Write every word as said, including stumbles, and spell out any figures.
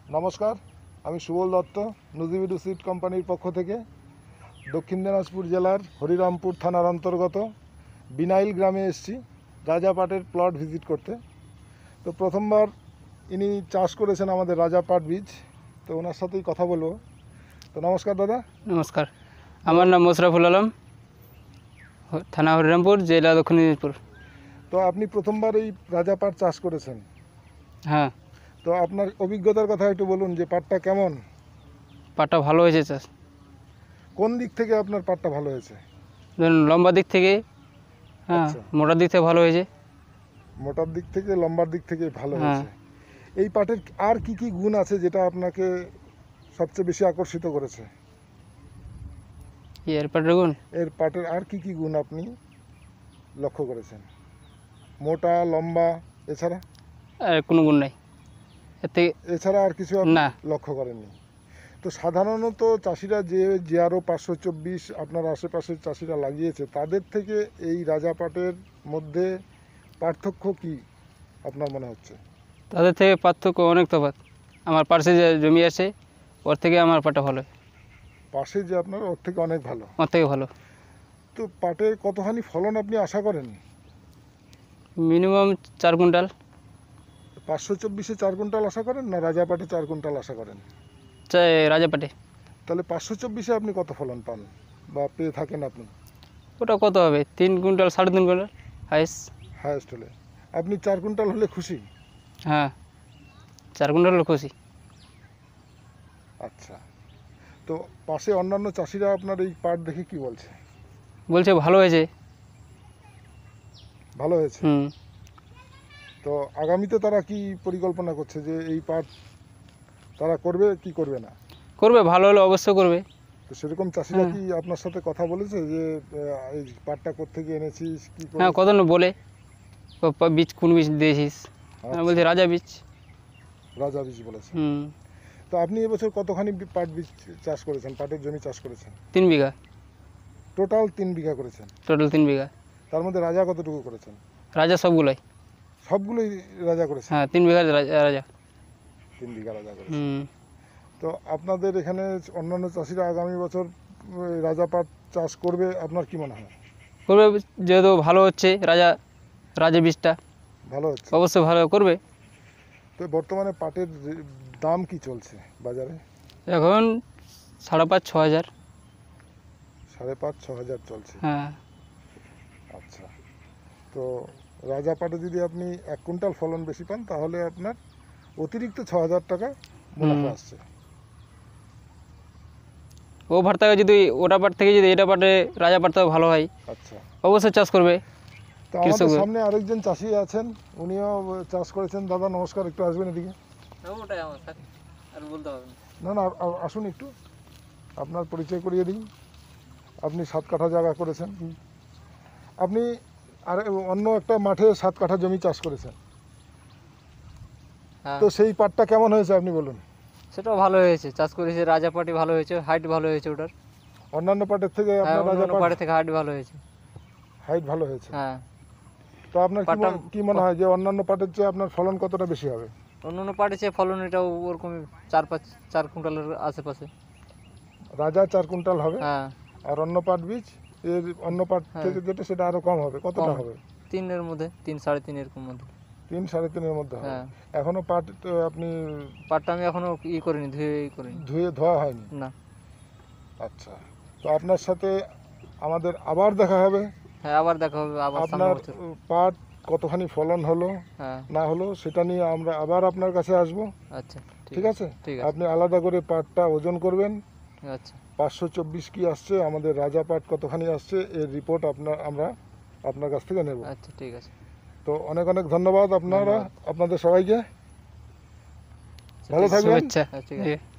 নমস্কার, আমি সুবল দত্ত নুজিবিডু সিড কোম্পানির পক্ষ থেকে দক্ষিণ দিনাজপুর জেলার হরিরামপুর থানার অন্তর্গত বিনাইল গ্রামে এসেছি রাজা পাটের প্লট ভিজিট করতে। তো প্রথমবার ইনি চাষ করেছেন আমাদের রাজা পাট বীজ, তো ওনার সাথেই কথা বলবো। তো নমস্কার দাদা। নমস্কার, আমার নাম মোশরাফুল আলম, থানা হরিরামপুর, জেলা দক্ষিণ দিনাজপুর। তো আপনি প্রথমবার এই রাজা পাট চাষ করেছেন? হ্যাঁ। তো আপনার অভিজ্ঞতার কথা একটু বলুন যে পাটটা কেমন? পাটটা ভালো হয়েছে চাষ। কোন দিক থেকে আপনার পাটটা ভালো হয়েছে? ধরুন লম্বা দিক থেকে, হ্যাঁ, আচ্ছা। মোটার দিক থেকে ভালো হয়েছে। মোটার দিক থেকে লম্বার দিক থেকে ভালো হ্যাঁ। হয়েছে। এই পাটের আর কি কি গুণ আছে যেটা আপনাকে সবচেয়ে বেশি আকর্ষিত করেছে? এর পাটের গুণ, এর পাটের আর কি কি গুণ আপনি লক্ষ্য করেছেন? মোটা, লম্বা, এছাড়া আর কোনো গুণ নাই এর থেকে। এছাড়া আর কিছু আপনি না। লক্ষ্য করেননি? তো সাধারণত চাষিরা যে যে আরও পাঁচশো চব্বিশ আপনার আশেপাশের চাষিরা লাগিয়েছে, তাদের থেকে এই রাজা পাটের মধ্যে পার্থক্য কি আপনার মনে হচ্ছে? তাদের থেকে পার্থক্য অনেক তফাৎ। আমার পাশে যে জমি আছে ওর থেকে আমার পাটটা ভালো, পাশে যে আপনার ওর থেকে অনেক ভালো। ওর থেকে ভালো। তো পাটের কতখানি ফলন আপনি আশা করেন? মিনিমাম চার কুইন্টাল। পাঁচশো চব্বিশে চার কুইন্টাল আশা করেন না রাজা পাটে চার কুইন্টাল আশা করেন? রাজা পাটে। তাহলে পাঁচশো চব্বিশে আপনি কত ফলন পান বা পেয়ে থাকেন আপনি? ওটা কত হবে? তিন কুইন্টাল, সাড়ে তিন কুইন্টাল হাইস্ট। হায়েস্ট হলে আপনি চার কুইন্টাল হলে খুশি? হ্যাঁ, চার কুইন্টাল হলে খুশি। আচ্ছা। তো পাশে অন্যান্য চাষিরা আপনার এই পাট দেখে কি বলছে? বলছে ভালো হয়েছে। ভালো হয়েছে। হুম। তো আগামীতে তারা কি পরিকল্পনা করছে যে এই পাট তারা করবে কি করবে না? করবে, ভালো হলে অবশ্যই করবে। তো সেরকম চাষিরা হ্যাঁ। কি আপনার সাথে কথা বলেছে যে আহ, এই পাটটা কোত্থেকে এনেছিস, কি করে? হ্যাঁ, কত না বলে প- প- বীজ কোন বীজ দিয়েছিস? আমি বলছি রাজা বীজ। রাজা বীজ বলেছে। হুম। তো আপনি এবছর কতখানি বি- পাট বীজ চাষ করেছেন, পাটের জমি চাষ করেছেন? তিন বিঘা, টোটাল তিন বিঘা করেছেন। টোটাল তিন বিঘা। তার মধ্যে রাজা কতটুকু করেছেন? রাজা সবগুলোই। সবগুলোই রাজা করেছেন? হ্যাঁ, তিন বিঘা রাজা রাজা। তিন বিঘা রাজা করেছেন। হুম। তো আপনাদের এখানে অন্যান্য চাষিরা আগামী বছর ওই রাজা পাট চাষ করবে আপনার কি মনে হয়? করবে, যেহেতু ভালো হচ্ছে রাজা রাজা বীজটা, ভালো হচ্ছে। অবশ্যই ভালো করবে। তো বর্তমানে পাটের রে- দাম কি চলছে বাজারে? এখন সাড়ে পাঁচ ছ হাজার। সাড়ে পাঁচ ছ হাজার চলছে। হ্যাঁ। আচ্ছা। তো রাজা পাটে যদি আপনি এক কুইন্টাল ফলন বেশি পান তাহলে আপনার অতিরিক্ত ছ হাজার টাকা মুনাফা হুম। আসছে। ও ভাট থেকে যদি ওটা পাট থেকে যদি এটা পাটে রাজা পাট থেকে ভালো হয়, আচ্ছা। অবশ্যই চাষ করবে। তো আমাদের কৃষক- সামনে আরেকজন চাষি আছেন, উনিও চাষ করেছেন। দাদা নমস্কার, একটু আসবেন এদিকে। ওটাই আমার সাথে আর বলতে হবে না। না না আ- আসুন একটু, আপনার পরিচয় করিয়ে দিন। আপনি সাত কাঠা জায়গা করেছেন, আপনি আর অন্য একটা মাঠে সাত কাঠা জমি চাষ করেছেন। হ্যাঁ, তো সেই পাটটা কেমন হয়েছে আপনি বলুন? সেটাও ভালো হয়েছে। চাষ করেছে রাজা পাটি, ভালো হয়েছে, হাইট ভালো হয়েছে ওটার। অন্যান্য পাটের থেকে হ্যাঁ, আপনার রাজা অন্য পাট পাটি থেকে হাইট ভালো হয়েছে। হাইট ভালো হয়েছে। হ্যাঁ। তো আপনার কি পাটটা- মনে- কি মনে হয় যে অন্যান্য পাটের চেয়ে আপনার ফলন কতটা বেশি হবে? অন্য অন্য পাটের চেয়ে ফলন এটাও ওরকমই চার পাঁচ চার কুইন্টালের আশেপাশে। রাজা চার কুইন্টাল হবে, হ্যাঁ, আর অন্য পাট বীজ এর অন্য পাট হ্যাঁ। থেকে যেটা সেটা আরো কম হবে। কতটা কম। হবে? তিনের মধ্যে, তিন সাড়ে তিন এরকম মধ্যে। তিন সাড়ে তিনের মধ্যে হবে। হ্যাঁ। এখনো পাট তো আপনি পাটটা আমি এখনো ই করিনি, ধুয়ে ই করিনি। ধুয়ে ধোয়া হয়নি? না। আচ্ছা। তো আপনার সাথে আমাদের আবার দেখা হবে। হ্যাঁ, আবার দেখা হবে, আবার সামনের আপনার বছর। আহ, পাট কতখানি ফলন হলো হ্যাঁ। না হলো সেটা নিয়ে আমরা আবার আপনার কাছে আসব। আচ্ছা, ঠিক আছে? ঠিক আছে। আপনি আলাদা করে পাটটা ওজন করবেন। আচ্ছা, পাঁচশো চব্বিশ কি আসছে, আমাদের রাজা পাট কতখানি আসছে, এর রিপোর্ট আপনার আমরা আপনার কাছ থেকে নেব। আচ্ছা, ঠিক আছে। তো অনেক অনেক ধন্যবাদ আপনারা, ধন্যবাদ। আপনাদের সবাইকে। ভালো থাকবেন। শুভেচ্ছা। ঠিক আছে।